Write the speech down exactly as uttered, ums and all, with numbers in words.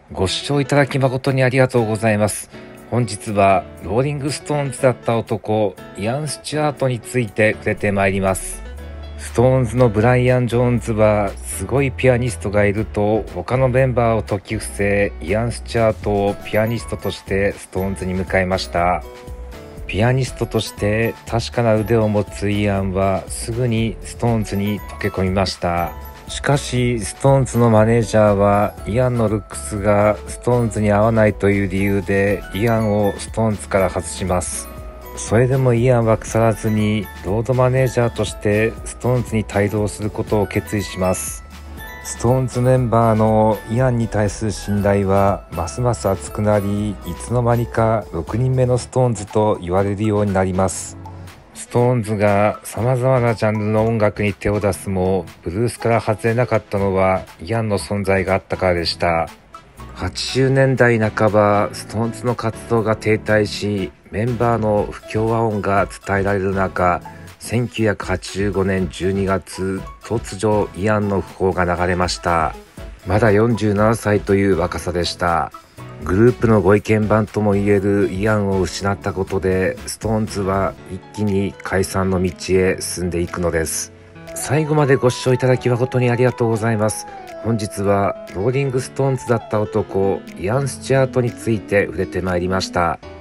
ご視聴いただき誠にありがとうございます。本日はローリングストーンズだった男イアン・スチュアートについて触れてまいります。ストーンズのブライアン・ジョーンズはすごいピアニストがいると他のメンバーを説き伏せ、イアン・スチュアートをピアニストとしてストーンズに迎えました。ピアニストとして確かな腕を持つイアンはすぐにストーンズに溶け込みました。しかしストーンズのマネージャーはイアンのルックスがストーンズに合わないという理由でイアンをストーンズから外します。それでもイアンは腐らずにロードマネージャーとしてストーンズに帯同することを決意します。ストーンズメンバーのイアンに対する信頼はますます厚くなり、いつの間にかろくにんめのストーンズと言われるようになります。ストーンズが様々なジャンルの音楽に手を出すもブルースから外れなかったのはイアンの存在があったからでした。はちじゅうねんだいなかば、ストーンズの活動が停滞し、メンバーの不協和音が伝えられる中、せんきゅうひゃくはちじゅうごねんじゅうにがつ、突如イアンの訃報が流れました。まだよんじゅうななさいという若さでした。グループのご意見番ともいえるイアンを失ったことで、ストーンズは一気に解散の道へ進んでいくのです。最後までご視聴いただき誠にありがとうございます。本日はローリングストーンズだった男イアン・スチュアートについて触れてまいりました。